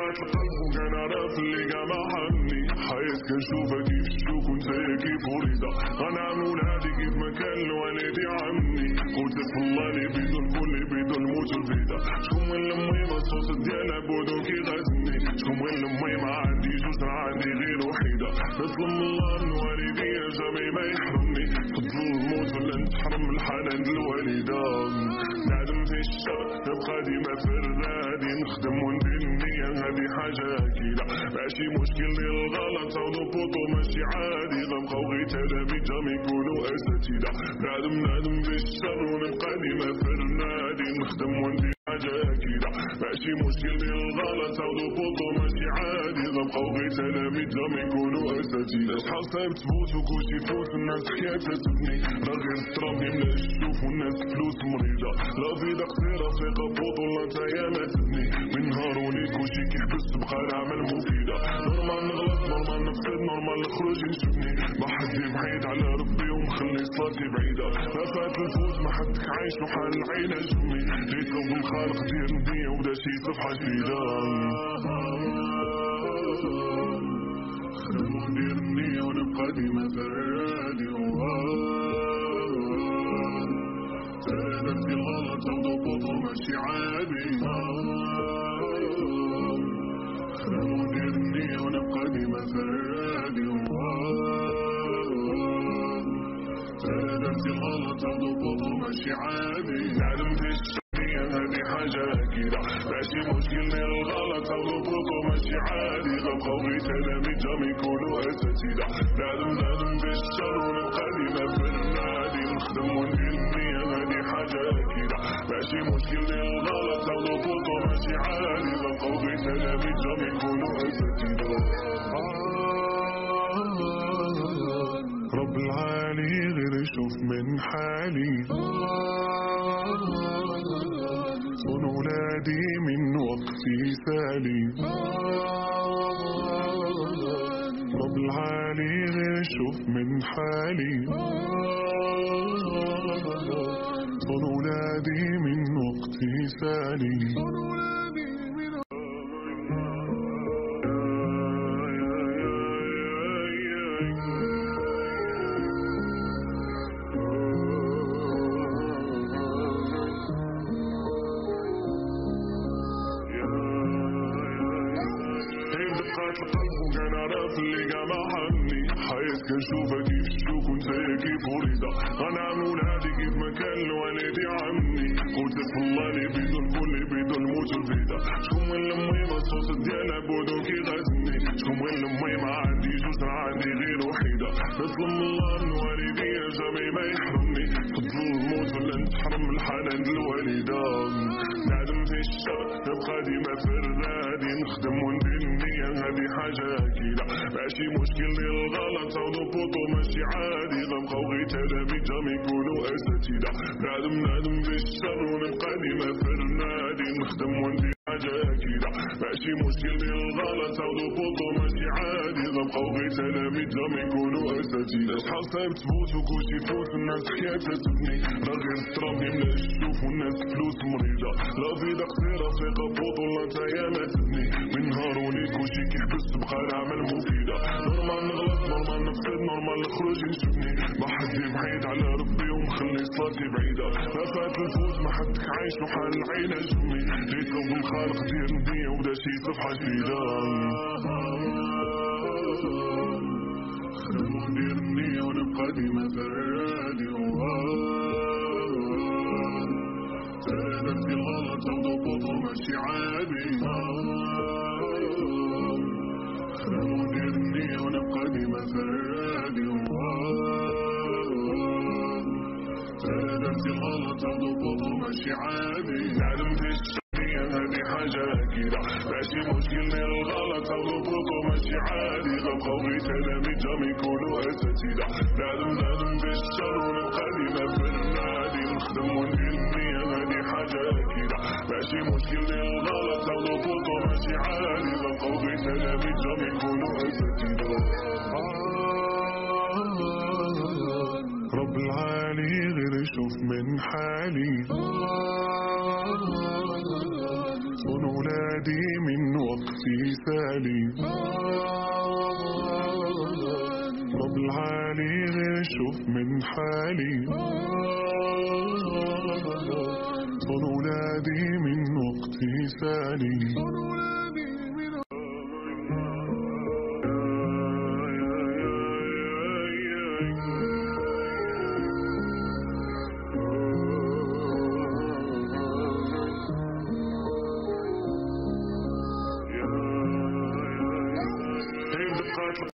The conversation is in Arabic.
دقات القلب وكان عرف اللي قا ما حبني حياة كنشوفها كيف الشوك ونتايا كيف وريدة غنعملو لهادي كيف ما كان الوالدي عمي قلت اسم الله اللي بيدو الكل بيدو الموت الفيدة شكون وين المهم الصوت ديالها بودو كي غازني شكون وين المهم عندي جوج عندي غير وحيدة نطلب من الله من والدي جامي ما يحرمني فضل الموت ولا نتحرم الحنان الوالدة نعلم في الشر نبقى ديما فرادي نخدم وندير النية هادي حاجة أكيدة ماشي مشكل ديال الغلط عودو بوطو ماشي عادي غنبقاو غير تلاميذ جام يكونوا أساتذة نعلم في الشر ونبقى ديما فرادي نخدم وندير حاجة أكيدة ماشي مشكل ديال الغلط عودو بوطو ماشي عادي غنبقاو غير تلاميذ جام يكونوا أساتذة شحال صعيب تفوت وكلشي يفوت الناس حكاية تسبني راه غير التراب يملا الشوف والناس فلوس مريضة لا فيدا قصيرة فيقا بوطو لا نتايا ما تبني من نهار وليد كلشي كيحبس تبقى العمل مفيدة نورمال نغلط نورمال نفقد نورمال نخرج نشوفني ما حدي بعيد على ربي ومخلي صلاتي بعيدة ما فات الفوت ما حدك عايش وحال العين جمي جيت لو بالخالق ديال الدنيا وبدا شي صفحة جديدة خدم وندير النية ونبقى ديما فرادي درتي الغلط عودو بوطو ماشي عادي خدم وندير النية ونبقى ديما فرادي درتي الغلط عودو بوطو ماشي عادي نعلم في الشرية هادي حاجة أكيدة ماشي مشكل ديال الغلط عودو بوطو ماشي عادي غنبقاو غير تلاميذ جام يكونوا أساتذة نعلم في الشر ونبقى ديما فرادي نخدم وندير النية هادي حاجة أكيدة ماشي مشكل ديال الغلط عودو بوطو ماشي عادي غنبقاو غير تلاميذ جام يكونوا أساتذة رب العالي غير يشوف من حالي صون ولادي من وقتي سالي رب العالي غير يشوف من حالي صون ولادي من وقتي سالي دقات القلب وكان عرف اللي قا ما حبني حياة كنشوفها كيف الشوك ونتايا كيف وريدة غنعملو لهادي كيف ما كان الوالدي عمي قلت اسم الله اللي بيدو الكل بيدو الموت الفيدة شكون وين المهم الصوت ديالها بودو كي غازني شكون وين المهم عندي جوج عندي غير وحيدة نطلب من الله من والدي جامي ما يحرمني فضل الموت ولا نتحرم الحنان الوالدة نعلم في الشر نبقى ديما فرادي نخدم وندير النية هادي حاجة أكيدة ماشي مشكل ديال الغلط عودو بوطو ماشي عادي غنبقاو غير تلاميذ جام يكونوا أساتذة نعلم في الشر ونبقى ديما فرادي نخدم وندير حاجة أكيدة ماشي مشكل ديال الغلط عودو بوطو ماشي عادي غنبقاو غير تلاميذ جام يكونوا أساتذة شحال صعيب تفوت وكلشي يفوت الناس حكاية تسبني راه غير التراب يملا الشوف والناس فلوس مريضة لا فيدا قصيرة فيقا بوطو لا نتايا ما تبني من نهار وليد كلشي كيحبس تبقى العمل مفيدة نورمال نغلط نورمال نفقد نورمال نخرج نشوفني ما حدي بعيد على ربي ومخلي صلاتي بعيدة ما فات الفوت ما حدك عايش وحال العين جمي جيت لو بالخالق ديال الدنيا وبدا شي صفحة جديدة خدم وندير النية ونبقى ديما فرادي درتي الغلط عودو بوطو ماشي عادي خدم وندير النية ونبقى ديما فرادي درتي الغلط عودو بوطو ماشي عادي نعلم في الشرية هادي حاجة أكيدة ماشي مشكل ديال الغلط عودو بوطو ماشي عادي غنبقاو غير تلاميذ جام يكونوا أساتذة نعلم في الشر ونبقى ديما فرادي نخدم وندير النية هادي حاجة أكيدة ماشي مشكل ديال الغلط عودو بوطو ماشي عادي غنبقاو غير تلاميذ جام يكونوا أساتذة رب العالي غير يشوف من حالي صون ولادي من وقتي سالي رب العالي غير شوف من حالي صون ولادي من وقتي سالي